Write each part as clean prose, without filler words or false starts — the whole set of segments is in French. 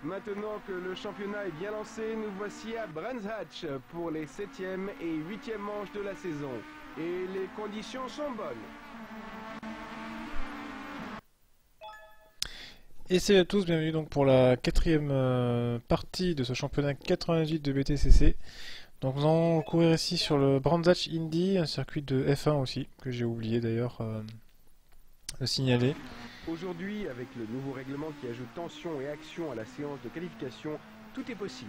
Maintenant que le championnat est bien lancé, nous voici à Brands Hatch pour les 7e et 8e manches de la saison. Et les conditions sont bonnes. Et salut à tous, bienvenue donc pour la 4e partie de ce championnat 98 de BTCC. Donc nous allons courir ici sur le Brands Hatch Indy, un circuit de F1 aussi, que j'ai oublié d'ailleurs de signaler. Aujourd'hui, avec le nouveau règlement qui ajoute tension et action à la séance de qualification, tout est possible.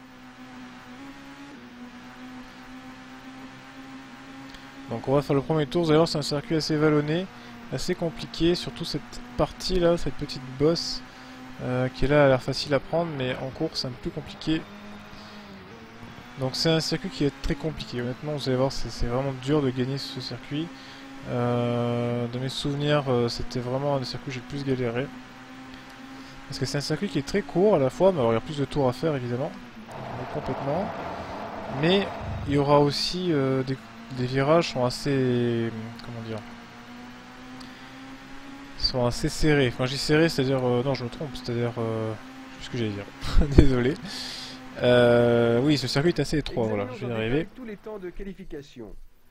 Donc on va faire le premier tour, vous allez voir c'est un circuit assez vallonné, assez compliqué, surtout cette partie là, cette petite bosse qui est là a l'air facile à prendre, mais en course c'est un peu plus compliqué. Donc c'est un circuit qui est très compliqué, honnêtement vous allez voir c'est vraiment dur de gagner ce circuit. De mes souvenirs c'était vraiment un des circuits que j'ai le plus galéré. Parce que c'est un circuit qui est très court à la fois, mais alors il y a plus de tours à faire évidemment, complètement. Mais il y aura aussi des virages sont assez, comment dire, sont assez serrés. Quand je dis serré, c'est-à-dire non, je me trompe, c'est-à-dire je sais ce que j'allais dire. Désolé. Oui, ce circuit est assez étroit. Voilà, je vais y arriver. Tous les temps de qualification.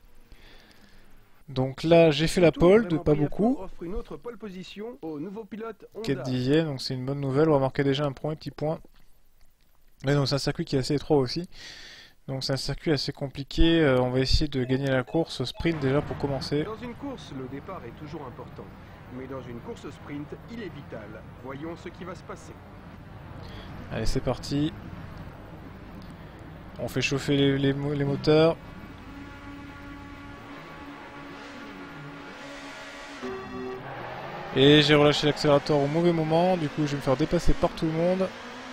Donc là, j'ai fait la pole de pas beaucoup. 4 dixièmes, donc c'est une bonne nouvelle. On va marquer déjà un petit point. Mais donc c'est un circuit qui est assez étroit aussi. Donc c'est un circuit assez compliqué, on va essayer de gagner la course sprint déjà pour commencer. Dans une course, le départ est toujours important, mais dans une course sprint, il est vital. Voyons ce qui va se passer. Allez, c'est parti. On fait chauffer les moteurs. Et j'ai relâché l'accélérateur au mauvais moment, du coup je vais me faire dépasser par tout le monde.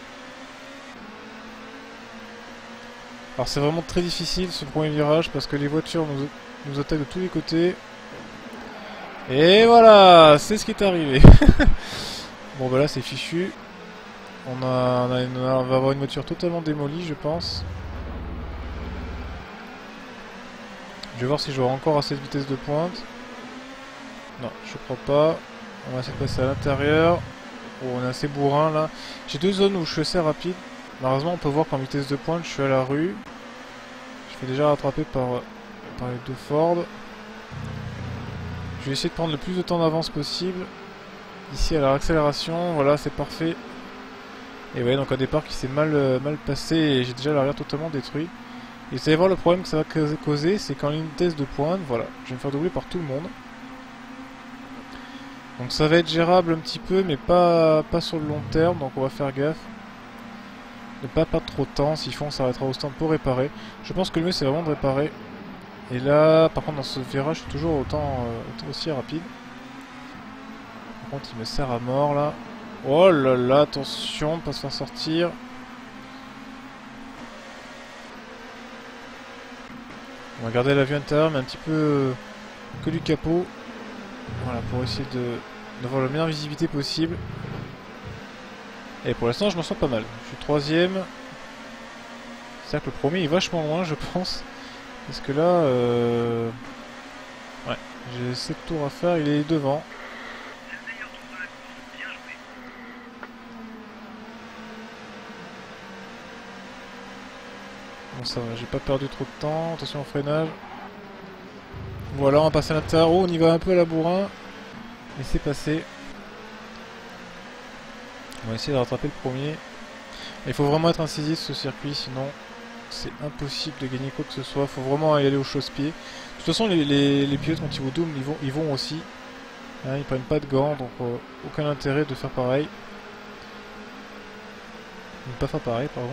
Alors c'est vraiment très difficile ce premier virage parce que les voitures nous attaquent de tous les côtés. Et voilà, c'est ce qui est arrivé. Bon bah là c'est fichu. On va avoir une voiture totalement démolie je pense. Je vais voir si j'aurai encore assez de vitesse de pointe. Non, je crois pas. On va essayer de passer à l'intérieur. Oh, on est assez bourrin là. J'ai deux zones où je suis assez rapide. Malheureusement on peut voir qu'en vitesse de pointe je suis à la rue. Je fais déjà rattraper par les deux Ford. Je vais essayer de prendre le plus de temps d'avance possible. Ici à la accélération, voilà c'est parfait. Et ouais donc un départ qui s'est mal passé et j'ai déjà l'arrière totalement détruit. Et vous allez voir le problème que ça va causer, c'est qu'en une vitesse de pointe, voilà, je vais me faire doubler par tout le monde. Donc ça va être gérable un petit peu mais pas sur le long terme, donc on va faire gaffe. Ne pas perdre trop de temps, s'il faut on s'arrêtera au stand pour réparer. Je pense que le mieux c'est vraiment de réparer. Et là, par contre dans ce virage je suis toujours autant aussi rapide. Par contre il me sert à mort là. Oh là là, attention, pas se faire sortir. On va garder la vue intérieure mais un petit peu que du capot. Voilà, pour essayer d'avoir la meilleure visibilité possible. Et pour l'instant je m'en sors pas mal. Je suis troisième. C'est-à-dire que le premier est vachement loin je pense. Parce que là, ouais, j'ai 7 tours à faire, il est devant. Bon ça va, j'ai pas perdu trop de temps, attention au freinage. Voilà, on va passer à l'intérieur, on y va un peu à la bourrin. Mais c'est passé. On va essayer de rattraper le premier. Il faut vraiment être incisif ce circuit, sinon c'est impossible de gagner quoi que ce soit. Il faut vraiment y aller au chausse-pied. De toute façon, les pilotes quand ils vont double, ils vont aussi. Hein, ils prennent pas de gants, donc aucun intérêt de faire pareil. Ne pas faire pareil, pardon.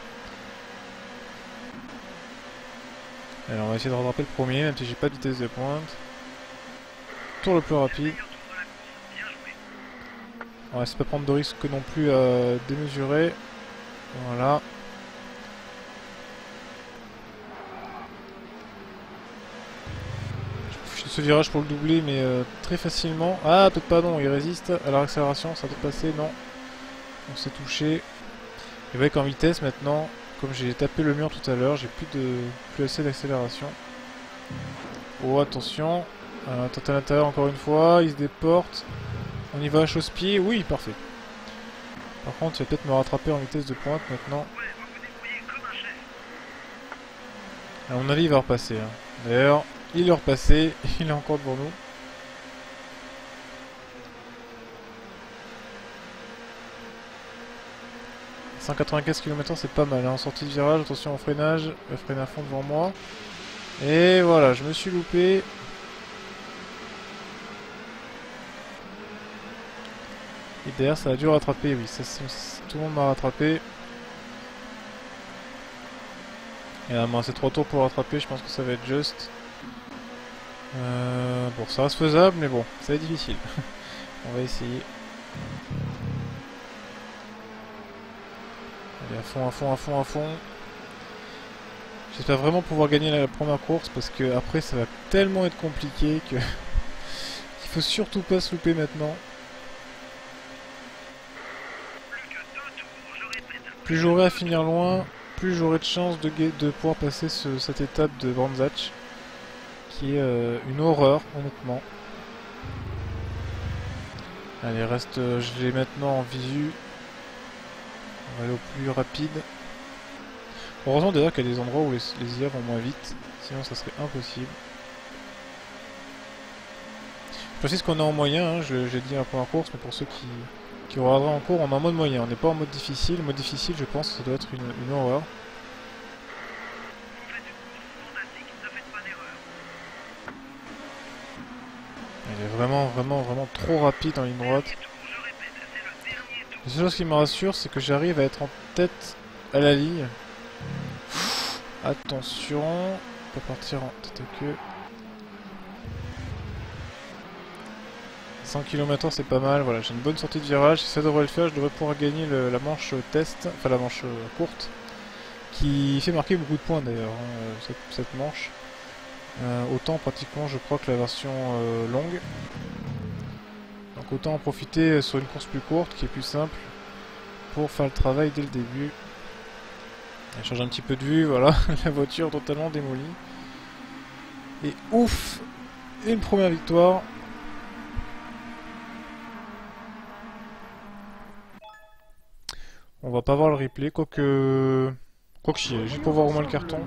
Alors on va essayer de rattraper le premier, même si j'ai pas de vitesse de pointe. Tour le plus rapide. On va essayer de pas prendre de risques non plus démesurés. Voilà. Je profite de ce virage pour le doubler, mais très facilement. Ah, peut-être pas, non, il résiste à la accélération, ça doit passer, non. On s'est touché. Et vous voyez qu'en vitesse maintenant, comme j'ai tapé le mur tout à l'heure, j'ai plus assez d'accélération. Oh, attention. Tente à l'intérieur encore une fois, il se déporte. On y va à chausse-pied, oui, parfait. Par contre, il va peut-être me rattraper en vitesse de pointe maintenant. À mon avis, il va repasser. Hein. D'ailleurs, il est repassé, il est encore devant nous. « 195 km/h, c'est pas mal. Hein. En sortie de virage, attention au freinage. Le freine à fond devant moi. Et voilà, je me suis loupé. Et derrière, ça a dû rattraper. Oui, ça, tout le monde m'a rattrapé. Et là, c'est 3 tours pour rattraper, je pense que ça va être juste. Bon, ça reste faisable, mais bon, ça va être difficile. On va essayer. Allez, à fond, à fond, à fond, à fond. J'espère vraiment pouvoir gagner la première course, parce que après ça va tellement être compliqué que qu'il faut surtout pas se louper maintenant. Plus j'aurai à finir loin, plus j'aurai de chances de pouvoir passer cette étape de Brands Hatch, qui est une horreur, honnêtement. Allez, reste, je l'ai maintenant en visu. On va aller au plus rapide. Heureusement d'ailleurs qu'il y a des endroits où les IA vont moins vite, sinon ça serait impossible. Je précise qu'on est en moyen, hein, j'ai dit à la première course, mais pour ceux qui regarderaient en cours, on est en mode moyen, on n'est pas en mode difficile. Mode difficile, je pense que ça doit être une horreur. Il est vraiment, vraiment, vraiment trop rapide en ligne droite. La seule chose qui me rassure, c'est que j'arrive à être en tête à la ligne. Attention, on peut partir en tête à queue. 100 km/h, c'est pas mal. Voilà, j'ai une bonne sortie de virage. Si ça devrait le faire, je devrais pouvoir gagner la manche test, enfin la manche courte, qui fait marquer beaucoup de points d'ailleurs, hein, cette manche. Autant pratiquement, je crois, que la version longue. Donc autant en profiter sur une course plus courte, qui est plus simple, pour faire le travail dès le début. Elle change un petit peu de vue, voilà, la voiture totalement démolie. Et ouf, une première victoire. On va pas voir le replay, quoique chier, juste pour voir au moins le carton.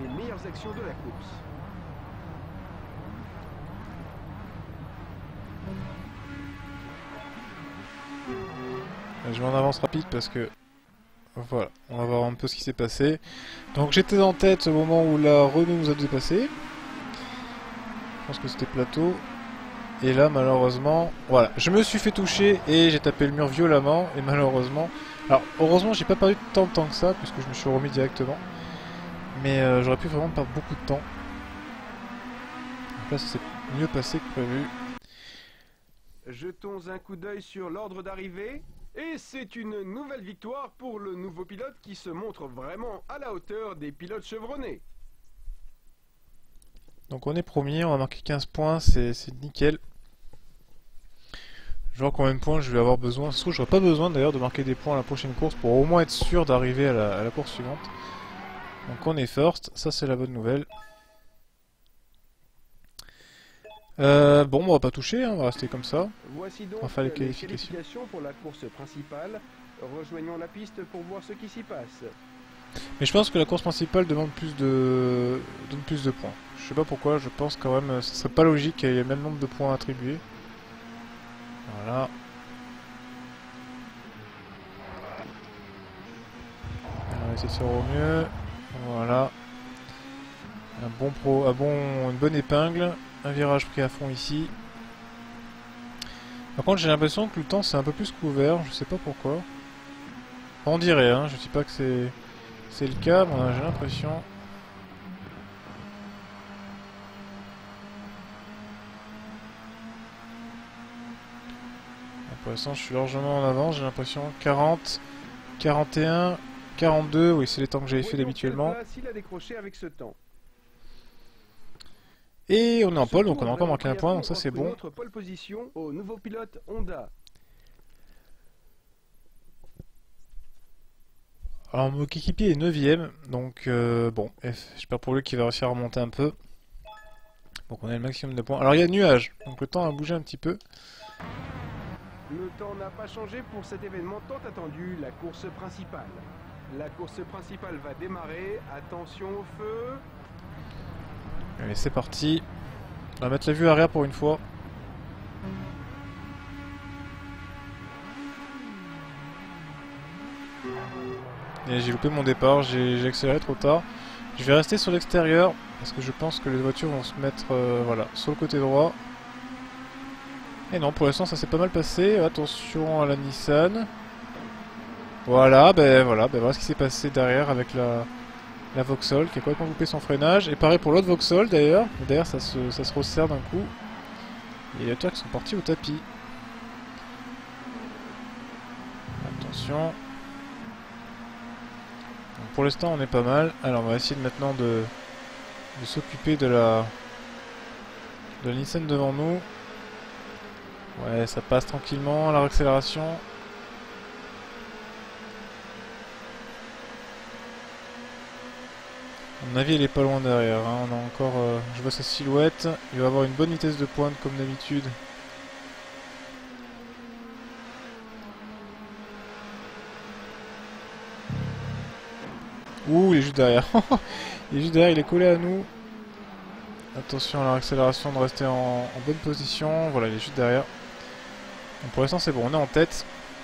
Je vais en avance rapide parce que voilà, on va voir un peu ce qui s'est passé. Donc j'étais en tête au moment où la Renault nous a dépassé. Je pense que c'était plateau. Et là malheureusement, voilà, je me suis fait toucher et j'ai tapé le mur violemment. Et malheureusement, alors heureusement j'ai pas perdu tant de temps que ça puisque je me suis remis directement. Mais j'aurais pu vraiment perdre beaucoup de temps. Donc là ça s'est mieux passé que prévu. Jetons un coup d'œil sur l'ordre d'arrivée. Et c'est une nouvelle victoire pour le nouveau pilote qui se montre vraiment à la hauteur des pilotes chevronnés. Donc on est premier, on a marqué 15 points, c'est nickel. Je vais voir combien de points je vais avoir besoin. Je trouve que j'aurai pas besoin d'ailleurs de marquer des points à la prochaine course pour au moins être sûr d'arriver à la course suivante. Donc on est first, ça c'est la bonne nouvelle. Bon, on va pas toucher, hein, on va rester comme ça. Voici donc on va faire les qualifications pour la course principale. Rejoignons la piste pour voir ce qui s'y passe. Mais je pense que la course principale donne plus de points. Je sais pas pourquoi, je pense quand même ce serait pas logique qu'il y ait le même nombre de points attribués. Voilà. On va essayer de faire au mieux. Voilà. Une bonne épingle. Un virage pris à fond ici. Par contre j'ai l'impression que le temps c'est un peu plus couvert, je sais pas pourquoi. On dirait, hein, je dis pas que c'est le cas, mais j'ai l'impression. Pour l'instant je suis largement en avance, j'ai l'impression. 40, 41, 42, oui c'est les temps que j'avais fait habituellement. Et on est en pole, donc on a encore marqué un point, donc ça c'est bon. Notre pole position au nouveau pilote Honda. Alors mon équipier est 9ème, donc bon, j'espère pour lui qu'il va réussir à remonter un peu. Donc on a le maximum de points. Alors il y a nuage, donc le temps a bougé un petit peu. Le temps n'a pas changé pour cet événement tant attendu, la course principale. La course principale va démarrer, attention au feu. Allez, c'est parti. On va mettre la vue arrière pour une fois. Et j'ai loupé mon départ, j'ai accéléré trop tard. Je vais rester sur l'extérieur, parce que je pense que les voitures vont se mettre voilà, sur le côté droit. Et non, pour l'instant ça s'est pas mal passé. Attention à la Nissan. Voilà, voilà ce qui s'est passé derrière avec la Vauxhall qui a complètement loupé son freinage. Et pareil pour l'autre Vauxhall d'ailleurs. D'ailleurs ça se resserre d'un coup. Et les voitures qui sont partis au tapis. Attention. Donc pour l'instant on est pas mal. Alors on va essayer maintenant de s'occuper de la Nissan devant nous. Ouais, ça passe tranquillement, la réaccélération. À mon avis, elle est pas loin derrière. Hein. On a encore, je vois sa silhouette. Il va avoir une bonne vitesse de pointe comme d'habitude. Ouh, il est juste derrière. Il est juste derrière, il est collé à nous. Attention à la réaccélération, de rester en bonne position. Voilà, il est juste derrière. Donc pour l'instant c'est bon, on est en tête.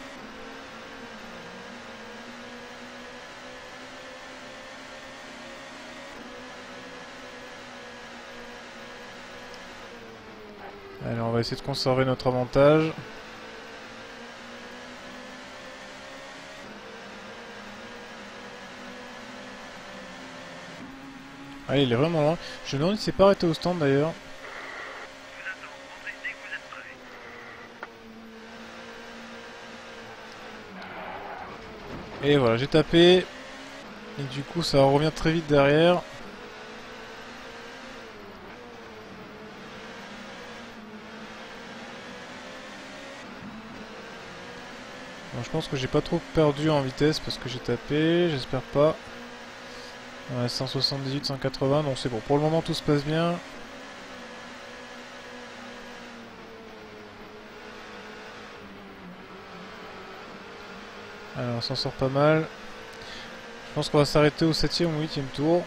Allez, on va essayer de conserver notre avantage. Allez, il est vraiment loin. Je me demande s'il s'est pas arrêté au stand d'ailleurs. Et voilà, j'ai tapé. Et du coup, ça revient très vite derrière. Bon, je pense que j'ai pas trop perdu en vitesse parce que j'ai tapé. J'espère pas. Ouais, 178, 180. Donc c'est bon. Pour le moment, tout se passe bien. Alors, on s'en sort pas mal. Je pense qu'on va s'arrêter au 7e ou 8e tour.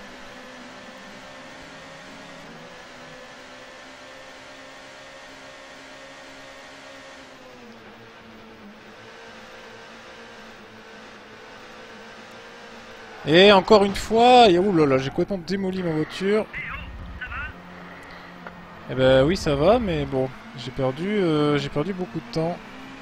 Et encore une fois, et oulala, j'ai complètement démoli ma voiture. Eh ben oui, ça va, mais bon, j'ai perdu beaucoup de temps.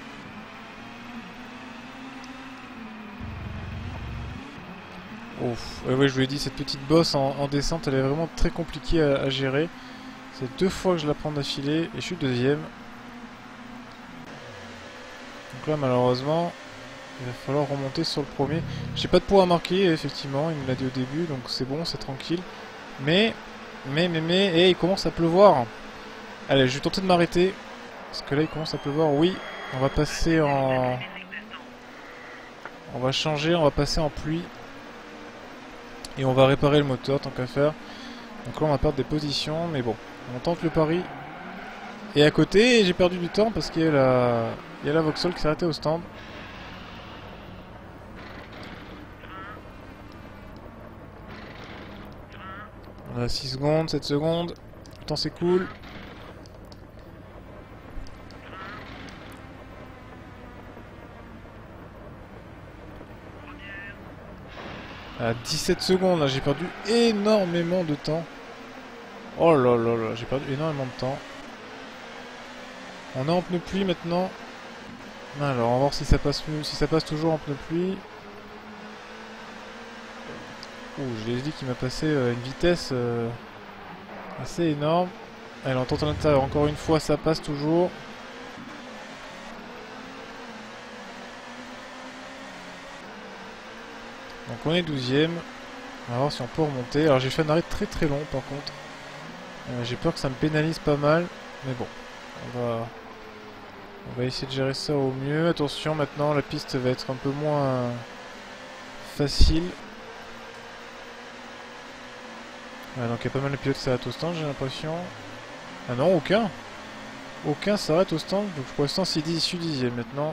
Ouf, ouais, je vous l'ai dit, cette petite bosse en descente, elle est vraiment très compliquée à gérer. C'est 2 fois que je la prends d'affilée et je suis deuxième. Donc là, malheureusement, il va falloir remonter sur le premier. J'ai pas de points à marquer, effectivement, il me l'a dit au début, donc c'est bon, c'est tranquille. Mais, et il commence à pleuvoir. Allez, je vais tenter de m'arrêter. Parce que là, il commence à pleuvoir. Oui, on va passer en... On va changer, on va passer en pluie. Et on va réparer le moteur, tant qu'à faire. Donc là, on va perdre des positions, mais bon. On tente le pari. Et à côté, j'ai perdu du temps parce qu'il y a la Vauxhall qui s'est arrêtée au stand. On a 6 secondes, 7 secondes. Le temps s'écoule. À 17 secondes, là j'ai perdu énormément de temps. Oh là là là, j'ai perdu énormément de temps. On est en pneu pluie maintenant. Alors on va voir si ça passe mieux, si ça passe toujours en pneu pluie. Ouh, je l'ai dit qu'il m'a passé une vitesse assez énorme. Allez, on tente à l'intérieur encore une fois, ça passe toujours. Donc on est 12ème. On va voir si on peut remonter. Alors j'ai fait un arrêt très très long par contre. J'ai peur que ça me pénalise pas mal. Mais bon, on va essayer de gérer ça au mieux. Attention, maintenant la piste va être un peu moins facile. Ouais, donc il y a pas mal de pilotes qui s'arrêtent au stand, j'ai l'impression. Ah non, aucun. aucun s'arrête au stand. Donc pour l'instant, je suis 10e maintenant.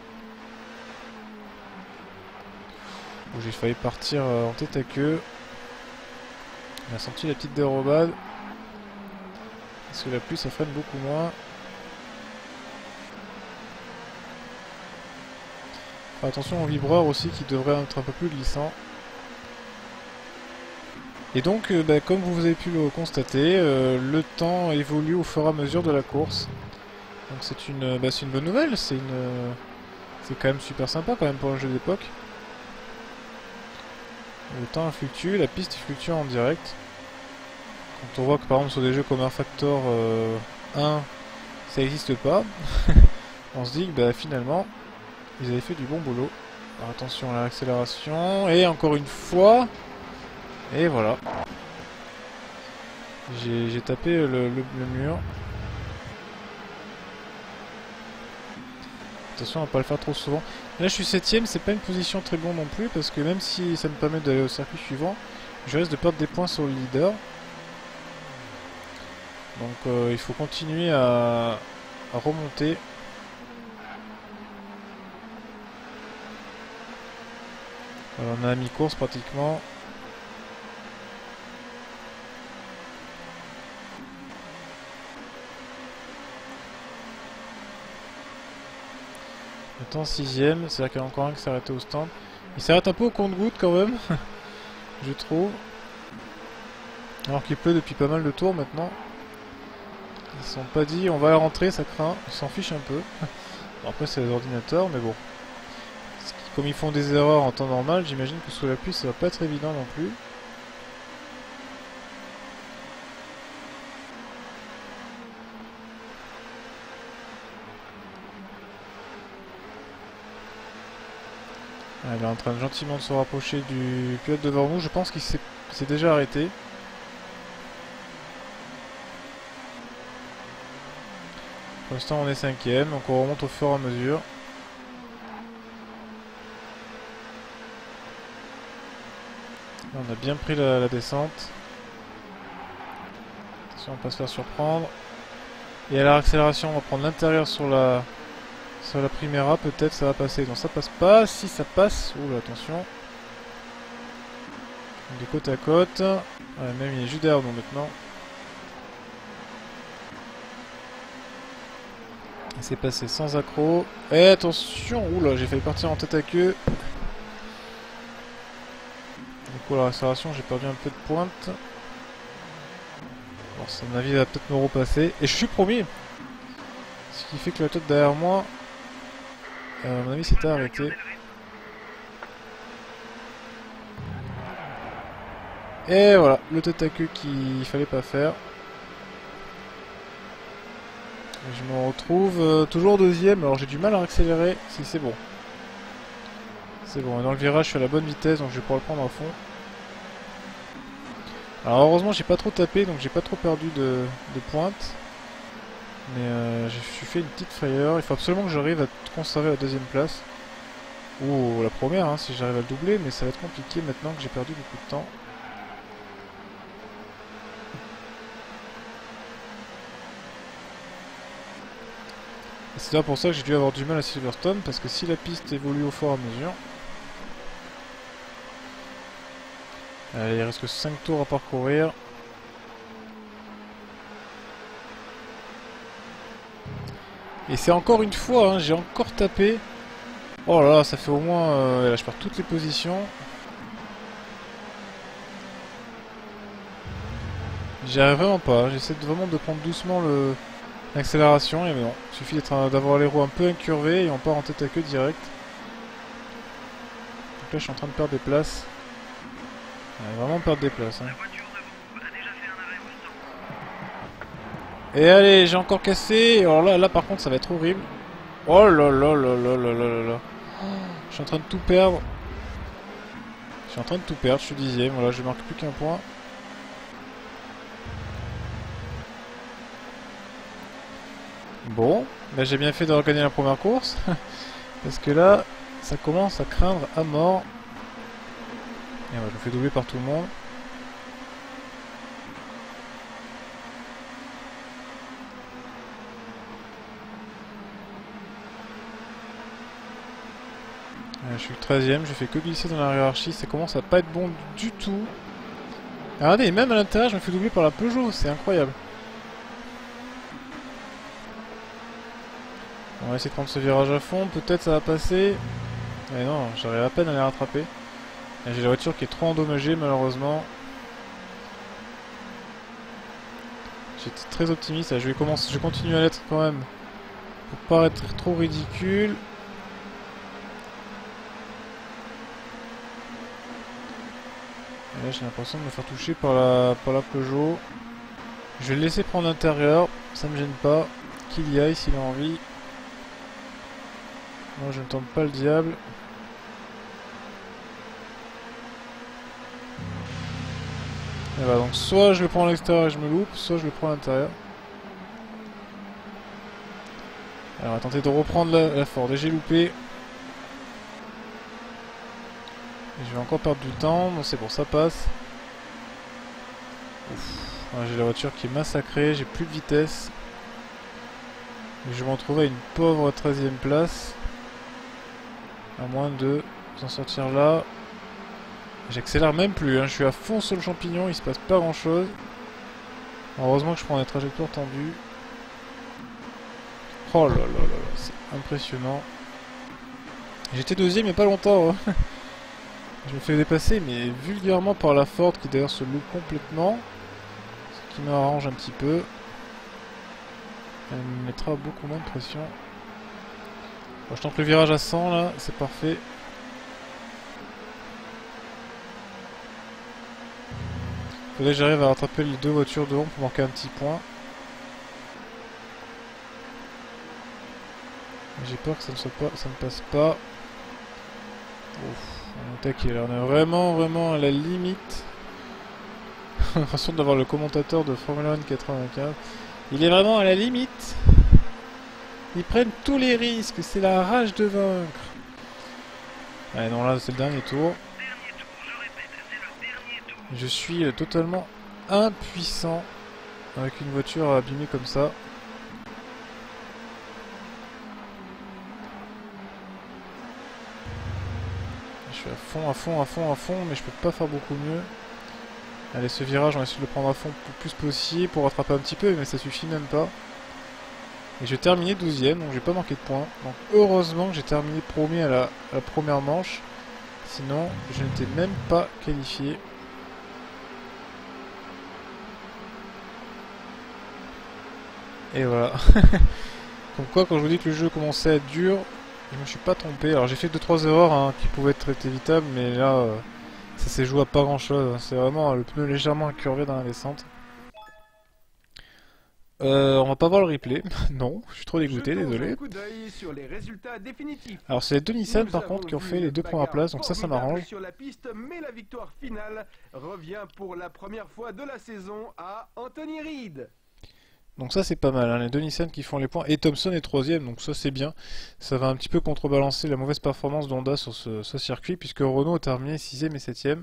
J'ai failli partir en tête à queue. On a senti la petite dérobade. Parce que la pluie, ça freine beaucoup moins. Enfin, attention au vibreur aussi qui devrait être un peu plus glissant. Et donc, comme vous avez pu le constater, le temps évolue au fur et à mesure de la course. Donc c'est une bonne nouvelle, c'est quand même super sympa quand même pour un jeu d'époque. Le temps fluctue, la piste fluctue en direct. Quand on voit que par exemple sur des jeux comme Earth Factor 1, ça n'existe pas, on se dit que finalement, ils avaient fait du bon boulot. Alors attention à l'accélération, et encore une fois, et voilà. J'ai tapé le mur. Attention à ne pas le faire trop souvent. Là je suis 7ème, c'est pas une position très bonne non plus, parce que même si ça me permet d'aller au circuit suivant, je risque de perdre des points sur le leader. Donc il faut continuer à remonter. Alors, on a mi-course pratiquement. Maintenant 6ème, c'est-à-dire qu'il y en a encore un qui s'est arrêté au stand. Il s'arrête un peu au compte-gouttes quand même, je trouve. Alors qu'il pleut depuis pas mal de tours maintenant. Ils se sont pas dit on va rentrer, ça craint, ils s'en fichent un peu. Bon, après c'est les ordinateurs, mais bon. Comme ils font des erreurs en temps normal, j'imagine que sous la pluie ça va pas être évident non plus. Elle est en train de gentiment de se rapprocher du pilote devant nous. Je pense qu'il s'est déjà arrêté. Pour l'instant on est 5ème, donc on remonte au fur et à mesure. Là, on a bien pris la descente. Attention, on va pas se faire surprendre. Et à l'accélération, on va prendre l'intérieur sur la Primera, peut-être ça va passer. Non, ça passe pas. Si ça passe, oula, attention. On est côte à côte. Ouais, même il est juste derrière nous maintenant. Et c'est passé sans accroc. Et attention, oula, j'ai failli partir en tête à queue. Du coup, à l'accélération, j'ai perdu un peu de pointe. Alors, ça, à mon avis, va peut-être me repasser. Et je suis premier. Ce qui fait que la tête derrière moi, à mon avis, s'était arrêté. Et voilà, le tête à queue qu'il fallait pas faire. Et je me retrouve toujours deuxième. Alors, j'ai du mal à accélérer. Si c'est bon. C'est bon, et dans le virage, je suis à la bonne vitesse, donc je vais pouvoir le prendre à fond. Alors heureusement j'ai pas trop tapé, donc j'ai pas trop perdu de pointe. Mais j'ai fait une petite frayeur. Il faut absolument que j'arrive à conserver la deuxième place. Ou la première, hein, si j'arrive à le doubler, mais ça va être compliqué maintenant que j'ai perdu beaucoup de temps. C'est là pour ça que j'ai dû avoir du mal à Silverstone, parce que si la piste évolue au fur et à mesure... Allez, il reste que 5 tours à parcourir. Et c'est encore une fois, hein, j'ai encore tapé. Oh là là, ça fait au moins... là, je perds toutes les positions. J'y arrive vraiment pas, j'essaie vraiment de prendre doucement l'accélération, et mais non. Il suffit d'avoir les roues un peu incurvées et on part en tête à queue direct. Donc là, je suis en train de perdre des places. Vraiment perdre des places. Hein. Et allez, j'ai encore cassé. Alors là par contre ça va être horrible. Oh là là là là là là là. Je suis en train de tout perdre. Je suis 10ème. Voilà, je marque plus qu'un point. Bon, là j'ai bien fait de regagner la première course. Parce que là, ça commence à craindre à mort. Et ouais, je me fais doubler par tout le monde. Je suis 13ème, je fais que glisser dans la hiérarchie, ça commence à pas être bon du tout. Regardez, même à l'intérieur, je me fais doubler par la Peugeot, c'est incroyable. On va essayer de prendre ce virage à fond, peut-être ça va passer. Mais non, j'arrive à peine à les rattraper. J'ai la voiture qui est trop endommagée malheureusement. J'étais très optimiste, là, je vais continuer à l'être quand même. Pour pas être trop ridicule. Et là j'ai l'impression de me faire toucher par la Peugeot. Je vais le laisser prendre l'intérieur, ça me gêne pas. Qu'il y aille s'il a envie. Moi je ne tente pas le diable. Et voilà, donc soit je le prends à l'extérieur et je me loupe, soit je le prends à l'intérieur. Alors on va tenter de reprendre la Ford. Et j'ai loupé. Et je vais encore perdre du temps. Bon c'est bon, ça passe. J'ai la voiture qui est massacrée, j'ai plus de vitesse. Et je vais me retrouver à une pauvre 13ème place. À moins de s'en sortir là. J'accélère même plus, hein. Je suis à fond sur le champignon, il se passe pas grand chose. Heureusement que je prends des trajectoires tendues. Oh là là là là, c'est impressionnant. J'étais deuxième il n'y a pas longtemps. Hein. Je me fais dépasser mais vulgairement par la Ford qui d'ailleurs se loupe complètement. Ce qui m'arrange un petit peu. Elle me mettra beaucoup moins de pression. Bon, je tente le virage à 100 là, c'est parfait. Faudrait que j'arrive à rattraper les deux voitures devant pour manquer un petit point. J'ai peur que ça ne passe pas. Ouf, on est taqué là, on est vraiment à la limite. J'ai l'impression d'avoir le commentateur de Formula 1 95. Il est vraiment à la limite. Ils prennent tous les risques, c'est la rage de vaincre. Allez non là c'est le dernier tour. Je suis totalement impuissant avec une voiture abîmée comme ça. Je suis à fond, mais je peux pas faire beaucoup mieux. Allez, ce virage, on va essayer de le prendre à fond le plus possible pour rattraper un petit peu, mais ça suffit même pas. Et je vais terminer 12ème, donc j'ai pas manqué de points. Donc heureusement que j'ai terminé premier à la première manche. Sinon, je n'étais même pas qualifié. Et voilà. Comme quoi, quand je vous dis que le jeu commençait à être dur, je me suis pas trompé. Alors j'ai fait 2-3 erreurs hein, qui pouvaient être évitables, mais là, ça s'est joué à pas grand chose. C'est vraiment le pneu légèrement incurvé dans la descente. On va pas voir le replay. Non, je suis trop dégoûté, désolé. Alors c'est les deux Nissan par contre qui ont fait les deux premières places, donc ça m'arrange. Sur la piste, mais la victoire finale revient pour la première fois de la saison à Anthony Reid. Donc ça c'est pas mal, hein, les deux Nissan qui font les points, et Thompson est 3ème, donc ça c'est bien. Ça va un petit peu contrebalancer la mauvaise performance d'Honda sur ce circuit, puisque Renault a terminé 6ème et 7ème.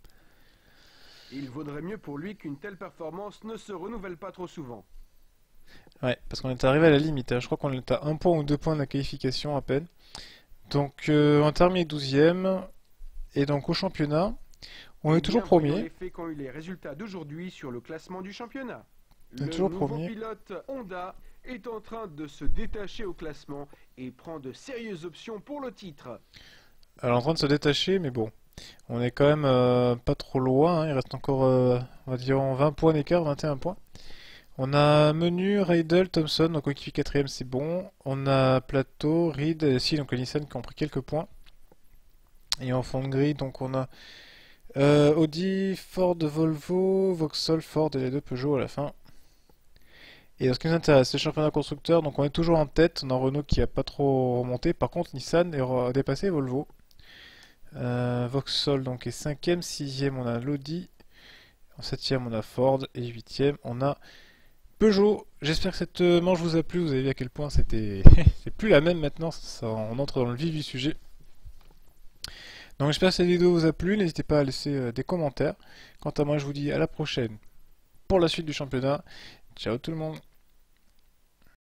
Il vaudrait mieux pour lui qu'une telle performance ne se renouvelle pas trop souvent. Ouais, parce qu'on est arrivé à la limite, hein. Je crois qu'on est à 1 point ou 2 points de la qualification à peine. Donc on a terminé 12ème, et donc au championnat, on est toujours premier. Les faits qu'ont eu les résultats d'aujourd'hui sur le classement du championnat. On est toujours nouveau premier. Pilote Honda est en train de se détacher au classement et prend de sérieuses options pour le titre. Elle est en train de se détacher, mais bon, on est quand même pas trop loin, hein. Il reste encore, on va dire, 20 points d'écart, 21 points. On a Menu, Reidel, Thompson, donc coéquipier 4ème, c'est bon. On a Plateau, Reid, et si, donc les Nissan qui ont pris quelques points. Et en fond de grille, donc on a Audi, Ford, Volvo, Vauxhall, Ford et les deux Peugeot à la fin. Et ce qui nous intéresse, c'est le championnat constructeur, donc on est toujours en tête. On a Renault qui a pas trop remonté. Par contre, Nissan a dépassé Volvo. Vauxhall donc est 5ème, 6ème on a l'Audi, en 7ème on a Ford et 8ème on a Peugeot. J'espère que cette manche vous a plu, vous avez vu à quel point c'était c'est plus la même maintenant, on entre dans le vif du sujet. Donc j'espère que cette vidéo vous a plu, n'hésitez pas à laisser des commentaires. Quant à moi je vous dis à la prochaine pour la suite du championnat. Ciao tout le monde.